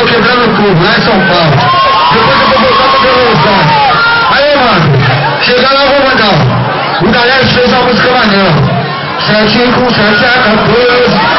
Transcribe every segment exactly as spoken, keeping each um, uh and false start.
quebrando tudo, lá em São Paulo. Depois eu vou voltar pra Belo Horizonte. Aí, mano, chegar lá, vou mandar. O galera fez uma música maneira. Sete com sete a quatorze.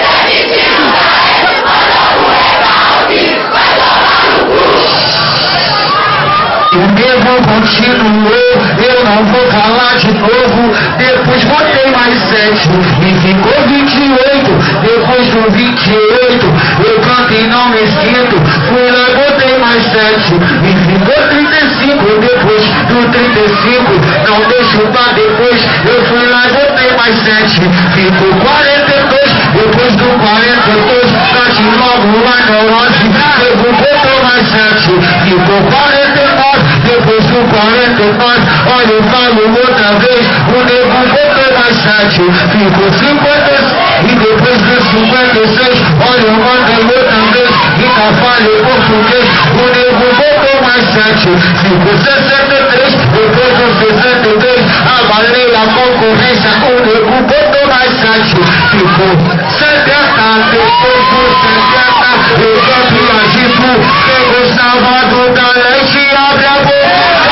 O mesmo continuou, eu não vou falar de novo. Depois botei mais sete e ficou vinte e oito. Depois do vinte e oito, eu canto e não me esquento. Fui lá e botei mais sete e ficou trinta e cinco. Depois do trinta e cinco, não deixo pra depois. Eu fui lá e botei mais sete, ficou quarenta e dois. Depois do quarenta e dois, cante logo lá neurose. Depois botou mais sete, ficou quarenta e nove. Depois do quarenta e nove, olha eu falo outra vez. O nego botou mais sete, ficou cinquenta e seis. E depois do cinquenta e seis, olha eu mandei outra vez. Ainda falei português. O nego botou mais sete, ficou sessenta e três. Depois do sessenta e três, abalei a concorrência. O nego botou mais sete, ficou setenta. Depois do setenta, eu canto e agito. Quem gostava do galete, abre a boca.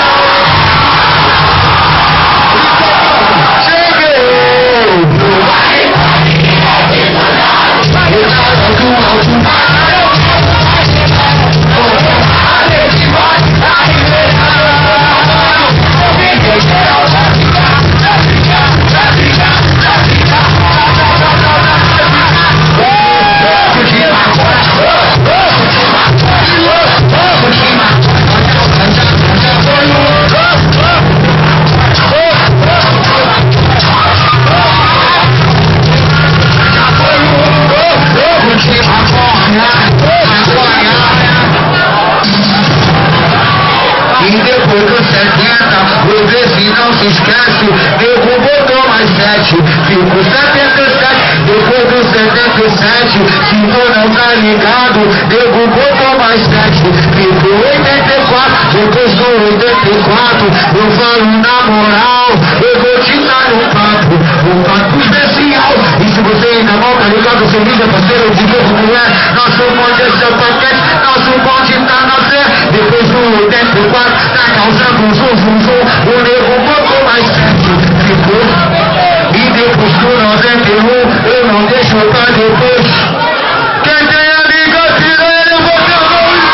E depois dos setenta, o vizinho não se esquece. Nego botou mais sete, ficou setenta e sete. Depois dos setenta e sete, se tu não tá ligado, nego botou mais sete, ficou oitenta e quatro. Depois do oitenta e quatro, eu falo na moral, eu vou te dar um papo, um papo especial. E se você ainda não tá ligado, você liga parceiro de novo, mulher. Nosso bonde é seu paquete, nosso bonde tá na fé. Depois do oitenta e quatro, tá causando um zum zum zum. O nego botou mais sete, ficou. E depois do noventa e um, eu não deixo pra depois. Quem tem amiga, tira ele, eu vou ter a mão e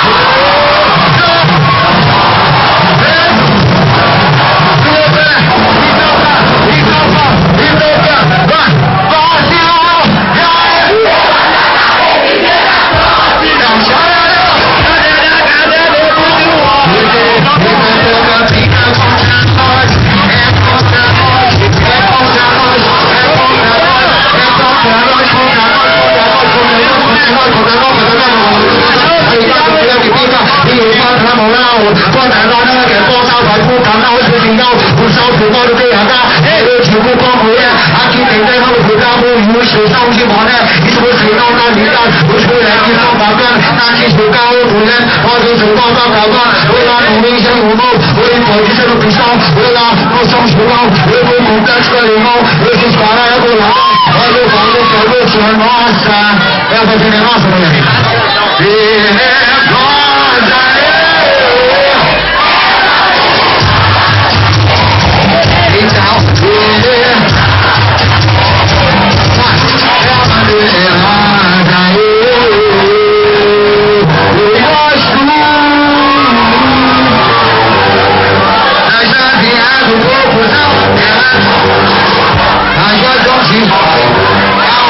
quando a dona quer voltar, vai pro canal especial. O salto mora do B H, eu digo como é. Aqui tem terra no brabo e os seus são de boné. E se você não tá ligado, os moleques são bacanas. Na disco do carro do lento, pode ser o Copacabana. Oi lá no engenho novo, oi pode ser no pistão. Oi lá no São João, eu vou com o Complexo Carimão. Esses caras é bolão, olha eu falo que eu vou te nossa. É a fazenda nossa, minha amiga.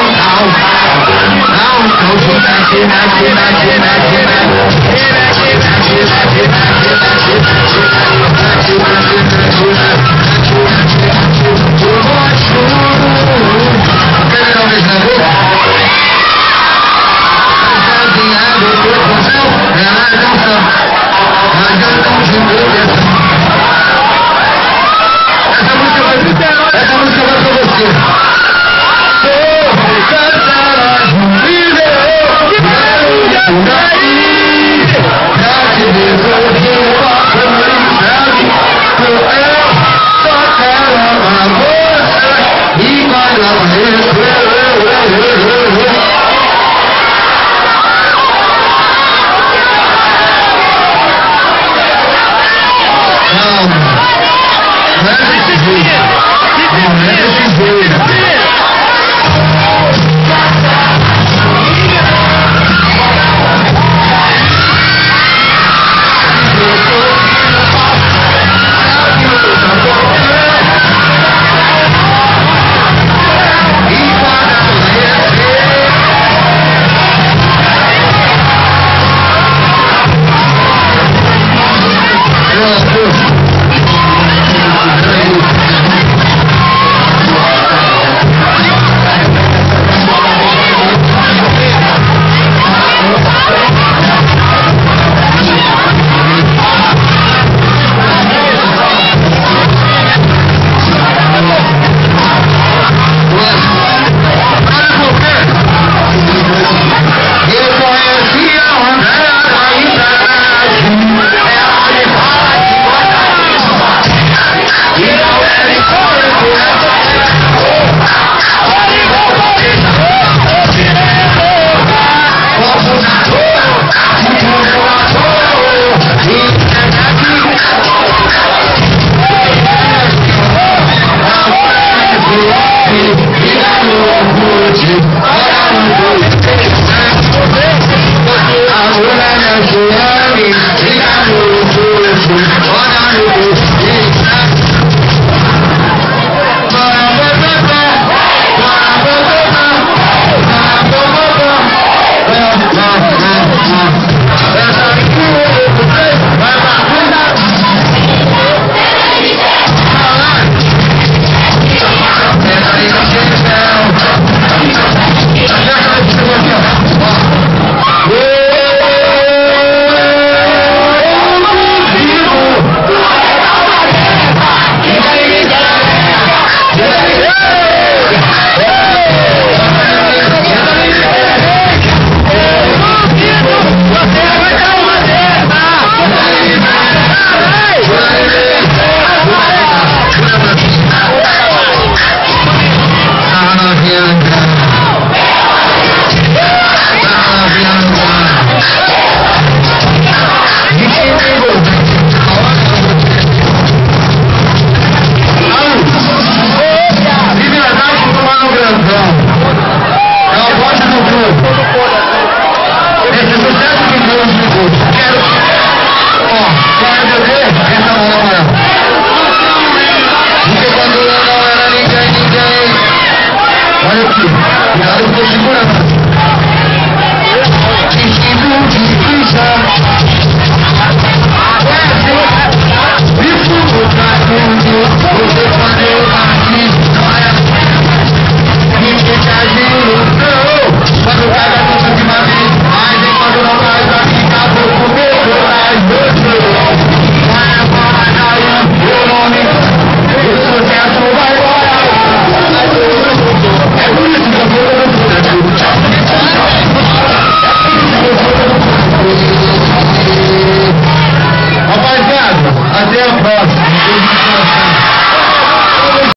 Imagine, imagine, imagine, imagine, imagine, imagine. ver